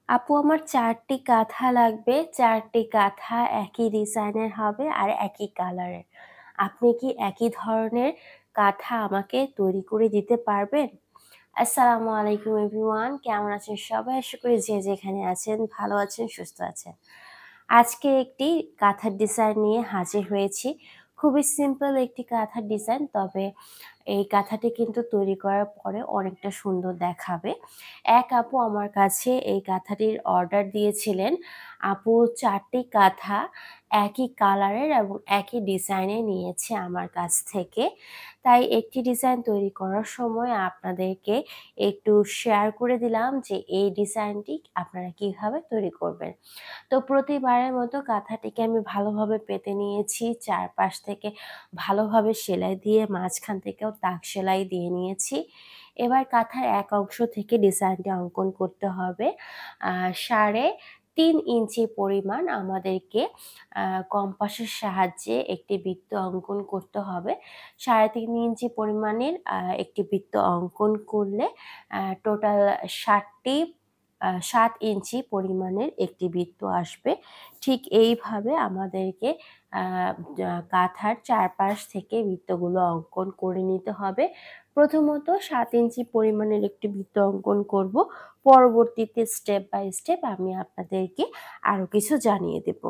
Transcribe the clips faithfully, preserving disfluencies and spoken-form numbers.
আপু আমার চারটি কাঁথা লাগবে। চারটি কাঁথা একই ডিজাইনের হবে আর একই কালারের। আপনি কি একই ধরনের কাঁথা আমাকে তৈরি করে দিতে পারবেন? আসসালামু আলাইকুম এভরিওয়ান। কেমন আছেন সবাই? আশা করি যে যেখানে আছেন ভালো আছেন, সুস্থ আছেন। আজকে একটি কাঁথার ডিজাইন নিয়ে হাজির হয়েছি। খুবই সিম্পল একটি কাঁথার ডিজাইন, তবে এই কাঁথাটি কিন্তু তৈরি করার পরে অনেকটা সুন্দর দেখাবে। এক আপু আমার কাছে এই কাঁথাটির অর্ডার দিয়েছিলেন। আপু চারটি কাঁথা একই কালারের এবং একই ডিজাইনের নিয়েছে আমার কাছ থেকে। তাই একটি ডিজাইন তৈরি করার সময় আপনাদেরকে একটু শেয়ার করে দিলাম যে এই ডিজাইনটি আপনারা কিভাবে তৈরি করবেন। তো প্রতিবারের মতো কাঁথাটিকে আমি ভালোভাবে পেতে নিয়েছি, চারপাশ থেকে ভালোভাবে সেলাই দিয়ে মাঝখান থেকেও তাক সেলাই দিয়ে নিয়েছি। এবার কাঁথার এক অংশ থেকে ডিজাইনটি অঙ্কন করতে হবে। আহ, সাড়ে তিন ইঞ্চি পরিমাণ আমাদেরকে আহ, কম্পাসের সাহায্যে একটি বৃত্ত অঙ্কন করতে হবে। সাড়ে তিন ইঞ্চি পরিমাণের আহ, একটি বৃত্ত অঙ্কন করলে টোটাল ষাটটি আহ, সাত ইঞ্চি পরিমাণের একটি বৃত্ত আসবে। ঠিক এইভাবে আমাদেরকে আহ, আহ, কাঁথার চারপাশ থেকে বৃত্তগুলো অঙ্কন করে নিতে হবে। প্রথমত সাত ইঞ্চি পরিমাণের একটি বৃত্ত অঙ্কন করব। পরবর্তীতে স্টেপ বাই স্টেপ আমি আপনাদেরকে আরো কিছু জানিয়ে দেব।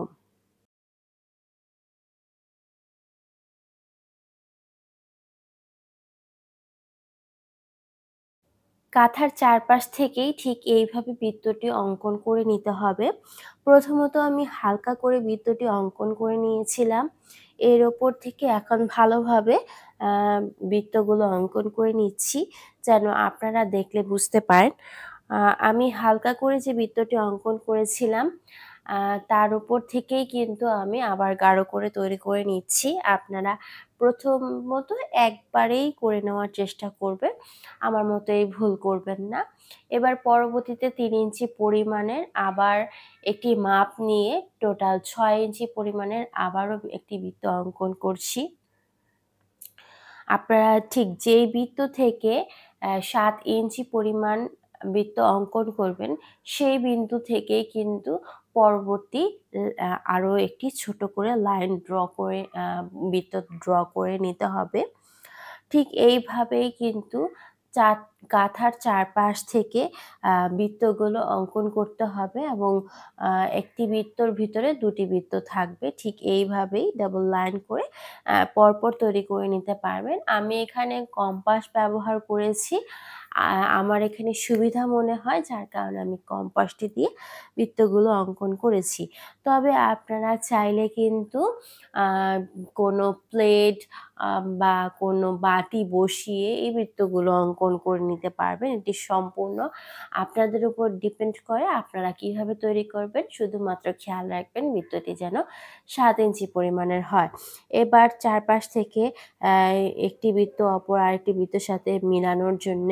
কাঁথার চারপাশ থেকেই ঠিক এইভাবে বৃত্তটি অঙ্কন করে নিতে হবে। প্রথমত আমি হালকা করে বৃত্তটি অঙ্কন করে নিয়েছিলাম। এর ওপর থেকে এখন ভালোভাবে আহ, বৃত্তগুলো অঙ্কন করে নিচ্ছি, যেন আপনারা দেখলে বুঝতে পারেন। আহ, আমি হালকা করে যে বৃত্তটি অঙ্কন করেছিলাম আহ, তার উপর থেকেই কিন্তু আমি আবার গাঢ় করে তৈরি করে নিচ্ছি। আপনারা প্রথমত একবারেই করে নেওয়ার চেষ্টা করবেন, আমার মতো এই ভুল করবেন না। এবার পরবর্তীতে তিন ইঞ্চি পরিমাণের আবার একটি মাপ নিয়ে টোটাল ছয় ইঞ্চি পরিমাণের আবারও একটি বৃত্ত অঙ্কন করছি। আপনারা ঠিক যেই বৃত্ত থেকে আহ, সাত ইঞ্চি পরিমাণ বৃত্ত অঙ্কন করবেন, সেই বিন্দু থেকেই কিন্তু পরবর্তী আহ, আরো একটি ছোট করে লাইন ড্র করে আহ, বৃত্ত ড্র করে নিতে হবে। ঠিক এইভাবেই কিন্তু চার কাঁথার চারপাশ থেকে আহ, বৃত্তগুলো অঙ্কন করতে হবে এবং আহ, একটি বৃত্তর ভিতরে দুটি বৃত্ত থাকবে। ঠিক এইভাবেই ডাবল লাইন করে আহ, পরপর তৈরি করে নিতে পারবেন। আমি এখানে কম্পাস ব্যবহার করেছি। আহ, আমার এখানে সুবিধা মনে হয়, যার কারণে আমি কম্পাসটি দিয়ে বৃত্তগুলো অঙ্কন করেছি। তবে আপনারা চাইলে কিন্তু আহ, কোনো প্লেট আহ, বা কোনো বাটি বসিয়ে এই বৃত্তগুলো অঙ্কন করে নিতে পারবেন। এটি সম্পূর্ণ আপনাদের উপর ডিপেন্ড করে আপনারা কিভাবে তৈরি করবেন। শুধুমাত্র খেয়াল রাখবেন বৃত্তটি যেন সাত ইঞ্চি পরিমাণের হয়। এবার চারপাশ থেকে আহ, একটি বৃত্ত অপর আরেকটি বৃত্তের সাথে মিলানোর জন্য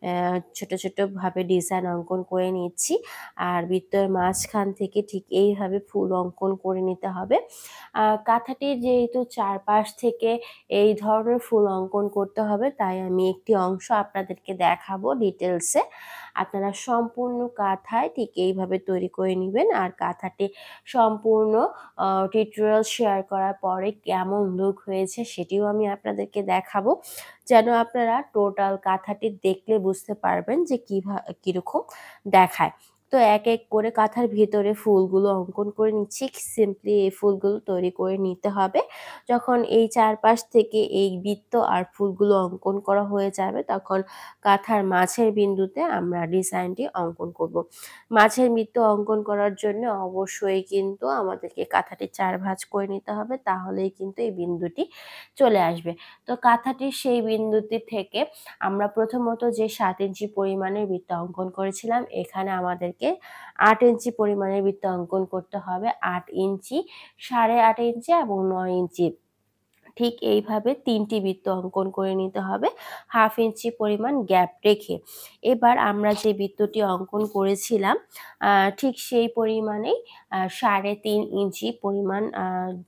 ছোট ছোট ভাবে ডিজাইন অঙ্কন করে নিচ্ছি। আর বৃত্তের মাঝখান থেকে ঠিক এইভাবে ফুল অঙ্কন করে নিতে হবে। আহ, কাঁথাটির যেহেতু চারপাশ থেকে এই ধরনের ফুল অঙ্কন করতে হবে, তাই আমি একটি অংশ আপনাদেরকে দেখাবো ডিটেলসে। আপনারা সম্পূর্ণ কাঁথায় ঠিক এইভাবে তৈরি করে নেবেন। আর কাঁথাটি সম্পূর্ণ টিউটোরিয়াল শেয়ার করার পরে কেমন লুক হয়েছে সেটিও আমি আপনাদেরকে দেখাবো, যেন আপনারা টোটাল কাঁথাটি দেখলে বুঝতে পারবেন যে কিভাবে কিরকম দেখায়। তো এক এক করে কাঁথার ভিতরে ফুলগুলো অঙ্কন করে নিচ্ছি। সিম্পলি এই ফুলগুলো তৈরি করে নিতে হবে। যখন এই চারপাশ থেকে এই বৃত্ত আর ফুলগুলো অঙ্কন করা হয়ে যাবে, তখন কাঁথার মাঝের বিন্দুতে আমরা ডিজাইনটি অঙ্কন করব। মাঝের বৃত্ত অঙ্কন করার জন্য অবশ্যই কিন্তু আমাদেরকে কাঁথাটি চার ভাঁজ করে নিতে হবে, তাহলেই কিন্তু এই বিন্দুটি চলে আসবে। তো কাঁথাটির সেই বিন্দুটি থেকে আমরা প্রথমত যে সাত ইঞ্চি পরিমাণের বৃত্ত অঙ্কন করেছিলাম, এখানে আমাদেরকে আট ইঞ্চি পরিমাণের বৃত্ত অঙ্কন করতে হবে। আট ইঞ্চি, সাড়ে আট ইঞ্চি এবং নয় ইঞ্চি, ঠিক এইভাবে তিনটি বৃত্ত অঙ্কন করে নিতে হবে হাফ ইঞ্চি পরিমাণ গ্যাপ রেখে। এবার আমরা যে বৃত্তটি অঙ্কন করেছিলাম আহ, ঠিক সেই পরিমাণেই আহ, সাড়ে তিন ইঞ্চি পরিমাণ আহ,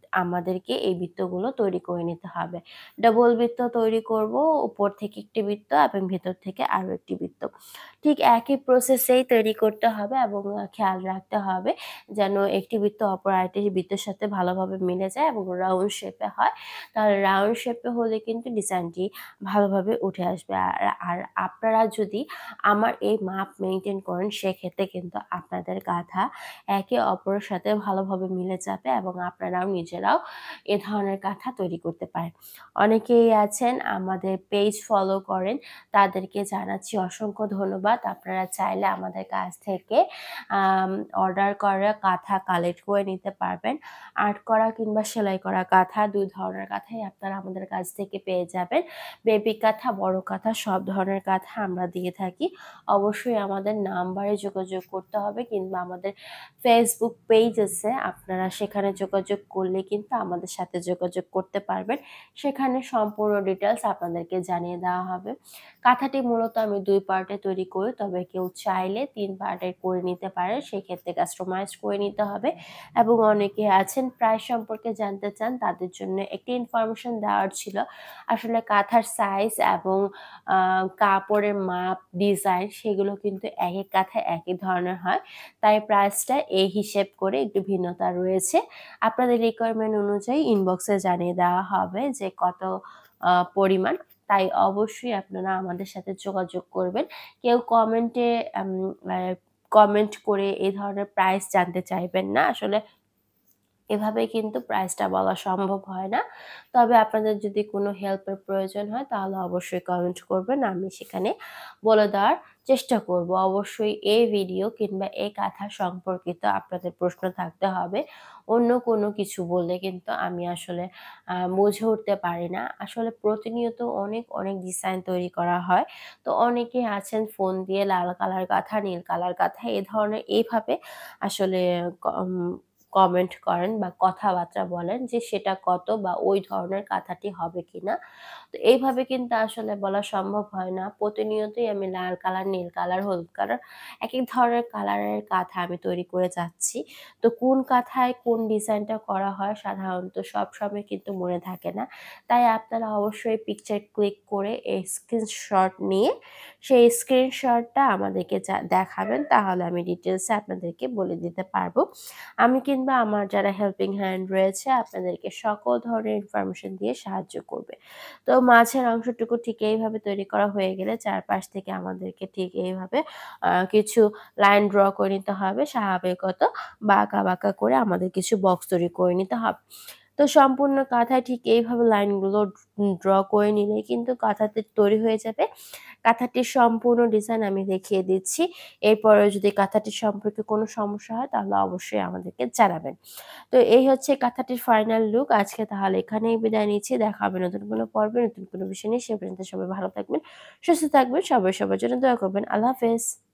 আমাদেরকে এই বৃত্তগুলো তৈরি করে নিতে হবে। ডাবল বৃত্ত তৈরি করব, উপর থেকে একটি বৃত্ত এবং ভেতর থেকে আরো একটি বৃত্ত। ঠিক একই প্রসেসেই তৈরি করতে হবে এবং খেয়াল রাখতে হবে যেন একটি বৃত্ত অপর আরেকটি বৃত্তের সাথে ভালোভাবে মিলে যায় এবং রাউন্ড শেপে হয়। তাহলে রাউন্ড শেপে হলে কিন্তু ডিজাইনটি ভালোভাবে উঠে আসবে। আর আর আপনারা যদি আমার এই মাপ মেইনটেইন করেন সেক্ষেত্রে কিন্তু আপনাদের কাঁথা একে অপরের সাথে ভালোভাবে মিলে যাবে এবং আপনারাও নিজেরাও এ ধরনের কাঁথা তৈরি করতে পারেন। অনেকেই আছেন আমাদের পেজ ফলো করেন, তাদেরকে জানাচ্ছি অসংখ্য ধন্যবাদ। আপনারা চাইলে আমাদের কাছ থেকে আম অর্ডার করা কাঁথা কালেক্ট করে নিতে পারবেন। আর্ট করা কিংবা সেলাই করা কাঁথা দুই ধরনের কাঁথাই আপনারা আমাদের কাছ থেকে পেয়ে যাবেন। বেবি কাঁথা, বড় কাঁথা সব ধরনের কাঁথা আমরা দিয়ে থাকি। অবশ্যই আমাদের নাম্বারে যোগাযোগ করতে হবে কিংবা আমাদের ফেসবুক পেজ আছে, আপনারা সেখানে যোগাযোগ করলে কিন্তু আমাদের সাথে যোগাযোগ করতে পারবেন। সেখানে সম্পূর্ণ ডিটেইলস আপনাদেরকে জানিয়ে দেওয়া হবে। কাঁথাটি মূলত আমি দুই পার্টে তৈরি করি, তবে কেউ চাইলে তিন পার্টে করে নিতে পারে, সেক্ষেত্রে কাস্টমাইজ করে নিতে হবে। এবং অনেকে আছেন প্রাইস সম্পর্কে জানতে চান, তাদের জন্য একটি ইনফরমেশন দেওয়ার ছিল। আসলে কাঁথার সাইজ এবং আহ, কাপড়ের মাপ, ডিজাইন সেগুলো কিন্তু এক এক কাঁথায় একই ধরনের হয়, তাই প্রাইসটা এই হিসেব করে একটু ভিন্নতা রয়েছে। আপনাদের রিকোয়ারমেন্ট অনুযায়ী ইনবক্সে জানিয়ে দেওয়া হবে যে কত আহ, পরিমাণ। তাই অবশ্যই আপনারা আমাদের সাথে যোগাযোগ করবেন। কেউ কমেন্টে কমেন্ট করে এই ধরনের প্রাইস জানতে চাইবেন না। আসলে এভাবে কিন্তু প্রাইসটা বলা সম্ভব হয় না। তবে আপনাদের যদি কোনো হেল্পের প্রয়োজন হয় তাহলে অবশ্যই কমেন্ট করবেন, আমি সেখানে বলে দেওয়ার চেষ্টা করব। অবশ্যই এই ভিডিও কিংবা এই কাঁথা সম্পর্কিত আপনাদের প্রশ্ন থাকতে হবে। অন্য কোনো কিছু বললে কিন্তু আমি আসলে আ বুঝে উঠতে পারি না। আসলে প্রতিনিয়ত অনেক, অনেক ডিজাইন তৈরি করা হয়। তো অনেকে আছেন ফোন দিয়ে লাল কালার কাঁথা, নীল কালার কাঁথা এ ধরনের এইভাবে আসলে কম কমেন্ট করেন বা কথাবার্তা বলেন যে সেটা কত বা ওই ধরনের কাঁথাটি হবে কিনা। তো এইভাবে কিন্তু আসলে বলা সম্ভব হয় না। প্রতিনিয়তই আমি লাল কালার, নীল কালার, হলুদ কালার একেক ধরনের কালারের কাঁথা আমি তৈরি করে যাচ্ছি। তো কোন কাঁথায় কোন ডিজাইনটা করা হয় সাধারণত সবসময় কিন্তু মনে থাকে না। তাই আপনারা অবশ্যই পিকচার ক্লিক করে এই স্ক্রিনশট নিয়ে সেই স্ক্রিনশটটা আমাদেরকে যা দেখাবেন, তাহলে আমি ডিটেইলসে আপনাদেরকে বলে দিতে পারবো। আমি কিংবা আমার যারা হেল্পিং হ্যান্ড রয়েছে আপনাদেরকে সকল ধরনের ইনফরমেশন দিয়ে সাহায্য করবে। তো মাঝের অংশটুকু ঠিক এইভাবে তৈরি করা হয়ে গেলে চারপাশ থেকে আমাদেরকে ঠিক এইভাবে আ কিছু লাইন ড্র করে নিতে হবে। স্বাভাবিকত বাঁকা, বাঁকা করে আমাদের কিছু বক্স তৈরি করে নিতে হবে। তো সম্পূর্ণ কাঁথায় ঠিক এইভাবে লাইনগুলো ড্র করে নিলেই কিন্তু কাঁথাটি তৈরি হয়ে যাবে। কাঁথাটির সম্পূর্ণ ডিজাইন আমি দেখিয়ে দিচ্ছি। এরপরেও যদি কাঁথাটি সম্পর্কে কোনো সমস্যা হয় তাহলে অবশ্যই আমাদেরকে জানাবেন। তো এই হচ্ছে কাঁথাটির ফাইনাল লুক। আজকে তাহলে এখানেই বিদায় নিচ্ছি। দেখা হবে নতুন কোনো পর্বে, নতুন কোনো বিষয় নিয়ে। সে পর্যন্ত সবাই ভালো থাকবেন, সুস্থ থাকবেন। সবাই সবার জন্য দোয়া করবেন। আল্লাহ হাফেজ।